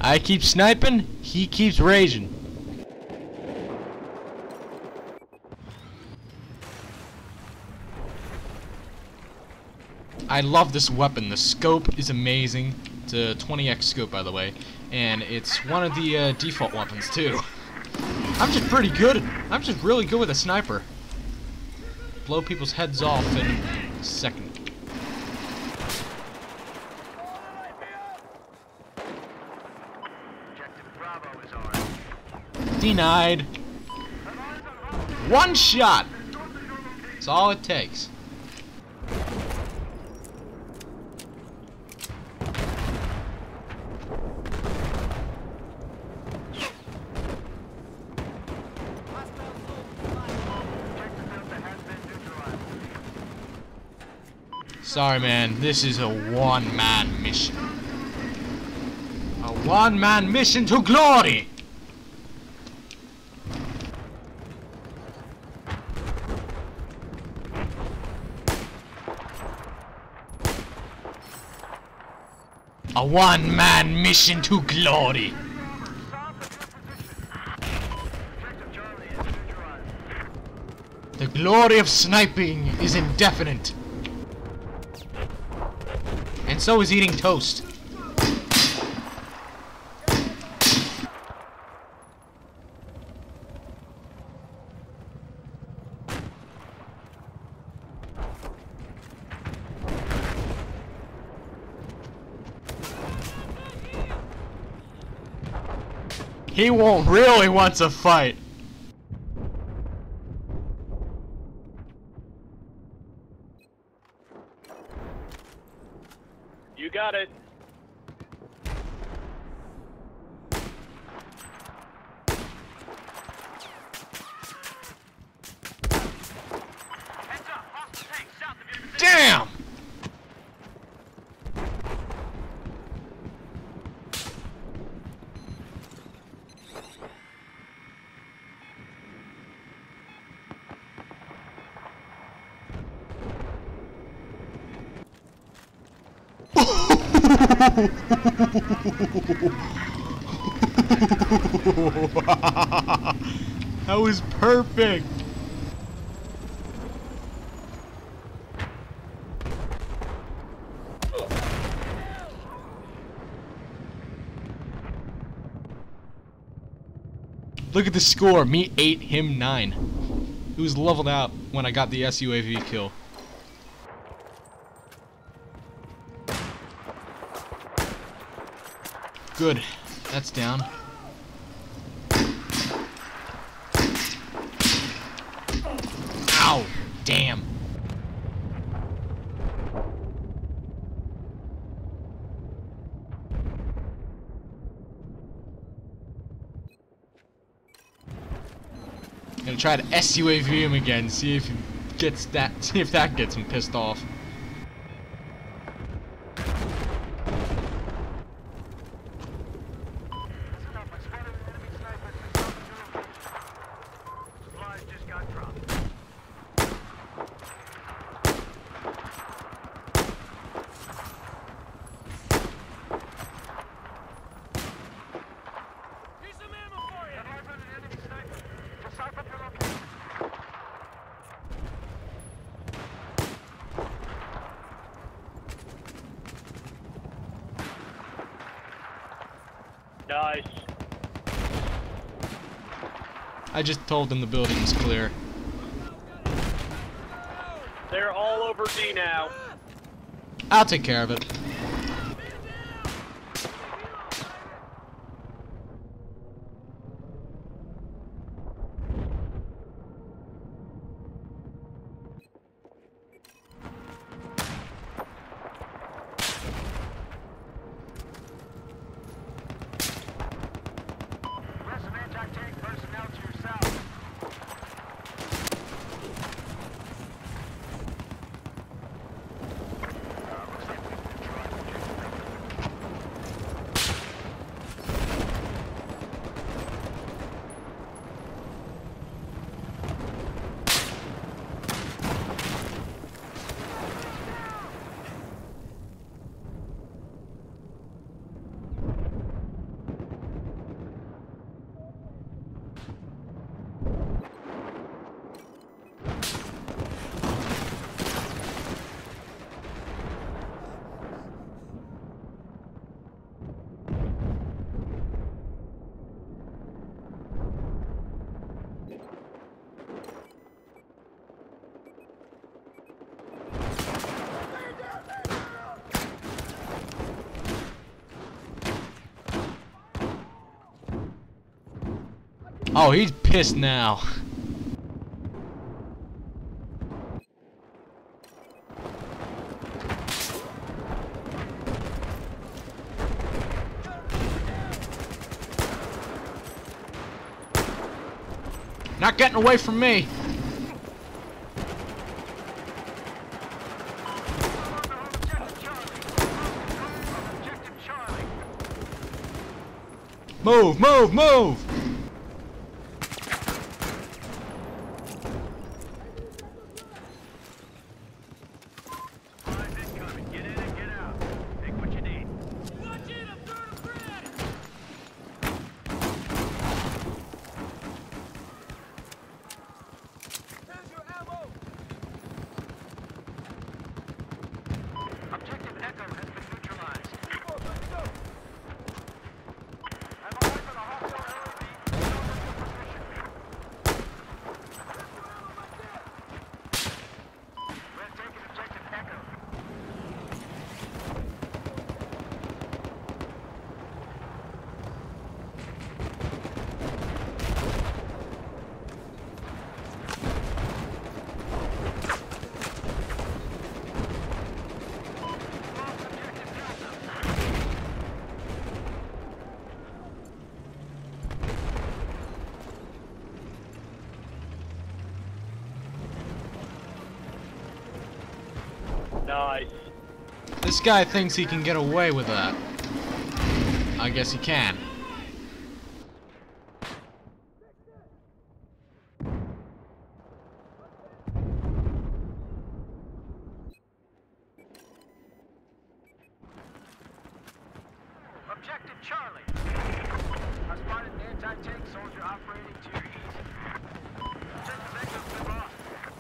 I keep sniping, he keeps raging. I love this weapon. The scope is amazing. It's a 20x scope, by the way, and it's one of the default weapons too. I'm just pretty good. I'm just really good with a sniper. Blow people's heads off in a second. Denied. One shot. That's all it takes. Sorry, man. This is a one-man mission. A one-man mission to glory. A one-man mission to glory. The glory of sniping is indefinite. And so is eating toast. He won't really want to fight. You got it. Damn! That was perfect. Look at the score. Me 8, him 9. He was leveled out when I got the SUAV kill. Good. That's down. Ow! Damn. Gonna try to SUAV him again, see if he gets that, see if that gets him pissed off. Nice. I just told them the building was clear. They're all over D now. I'll take care of it. Oh, he's pissed now. Not getting away from me. Move, move, move! Get in and get out. Take what you need. Watch it, I'm throwing a grenade! Here's your ammo! Objective Echo has been neutralized. I'm alive for the hostile LAV. We're taking objective Echo. Nice. This guy thinks he can get away with that. I guess he can. Objective Charlie. I spotted an anti-tank soldier operating to your east. Objective Echo's been lost.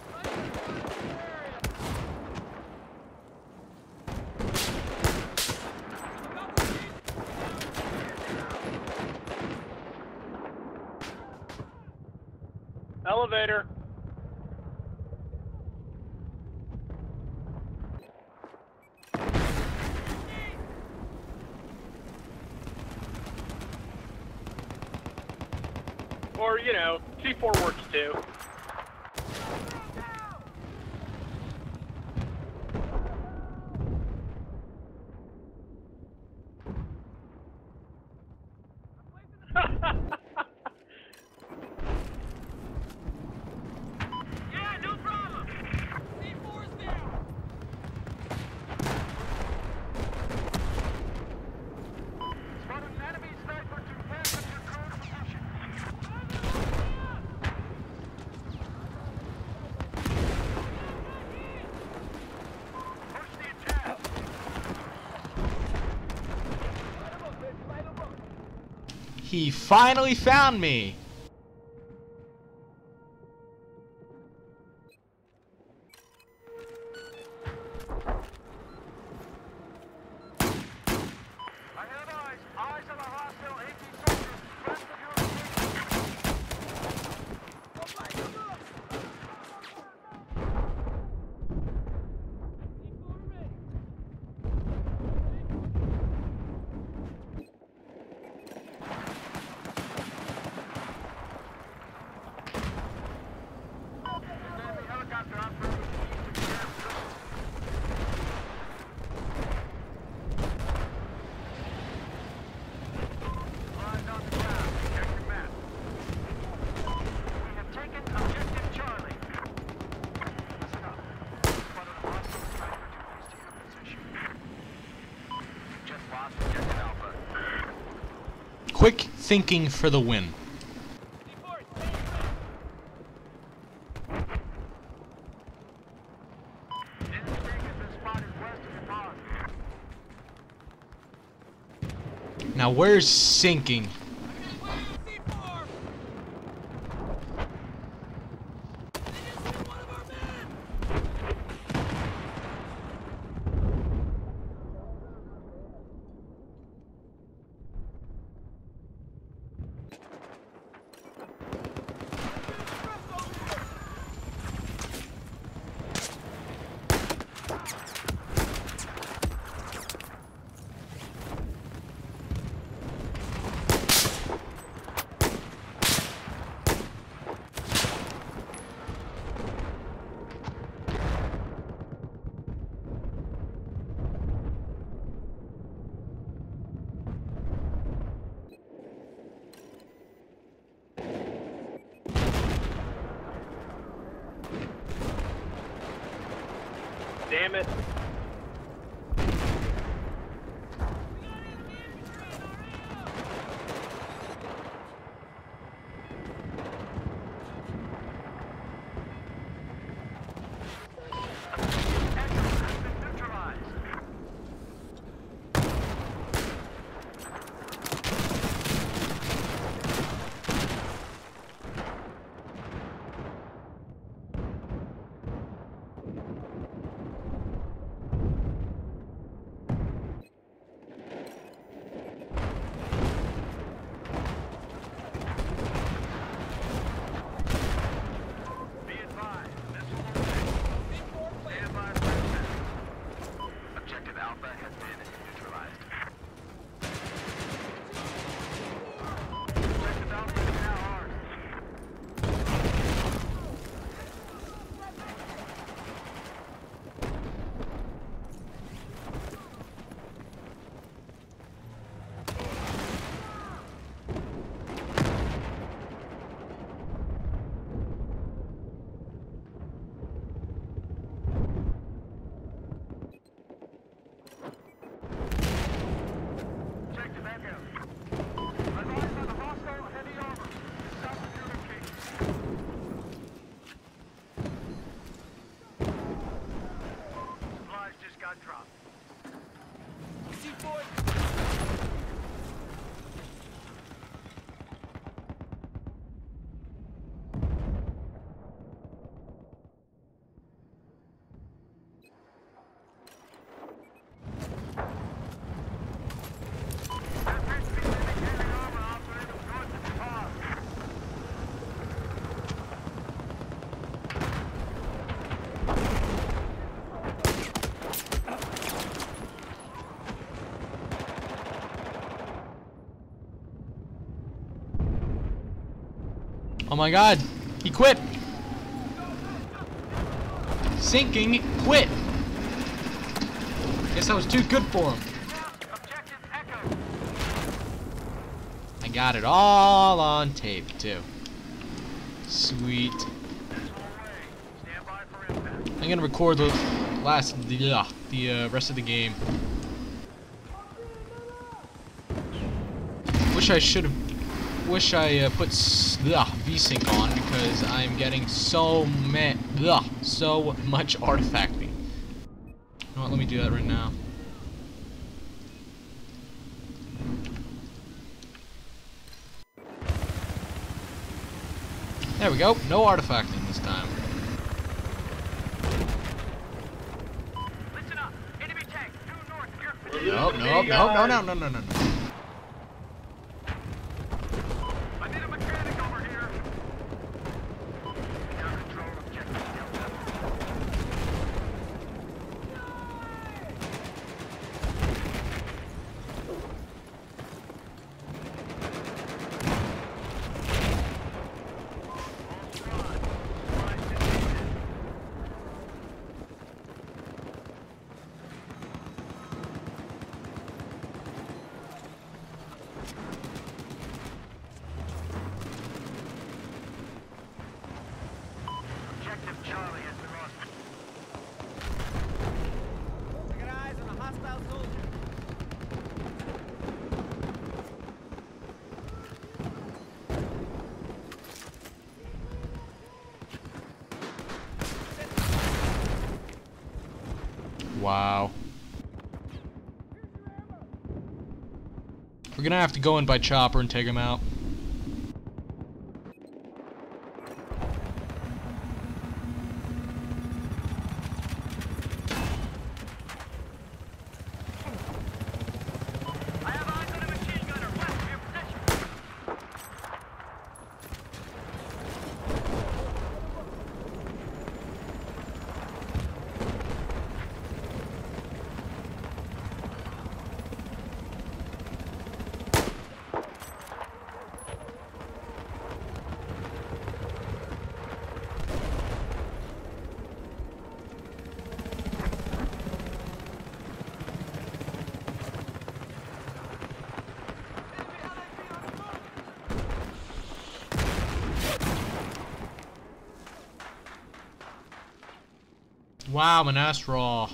Elevator. Or, you know, C4 works too. Yeah, no problem. C4 is down. Spotted an enemy sniper to advance with your current position. Push the attack. He finally found me! I have eyes. Eyes on a hostile 18 soldiers. West of your enemy helicopter operating east of your position. Eyes on the ground. Check your map. We have taken objective Charlie. Listen up. Spotted a hostile sniper to east of your position. Just lost objective Alpha. Quick thinking for the win. Enemy tank has been spotted west of your pond. Now where's sinking? got dropped. Oh my god, he quit! Sinking, quit! Guess that was too good for him. Objective Echo. I got it all on tape, too. Sweet. Stand by for impact. I'm gonna record the rest of the game. Wish I put VSync on because I'm getting so much artifacting. You know what? Let me do that right now. There we go. No artifacting this time. Listen up. Enemy tank due north of your No. I need a mechanic over here. Now control objective Delta. Objective Charlie has been lost. I got eyes on a hostile soldier. Wow. We're gonna have to go in by chopper and take him out. I have eyes on a machine gunner west of your position. Wow, Monastral.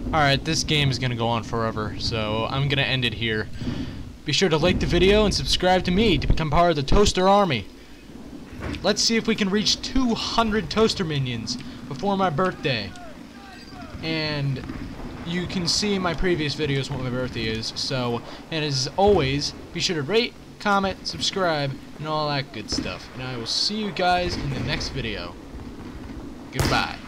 Alright, this game is gonna go on forever, so I'm gonna end it here. Be sure to like the video and subscribe to me to become part of the Toaster Army. Let's see if we can reach 200 Toaster Minions before my birthday. And you can see in my previous videos what my birthday is, so, and as always, be sure to rate, comment, subscribe, and all that good stuff. And I will see you guys in the next video. Goodbye.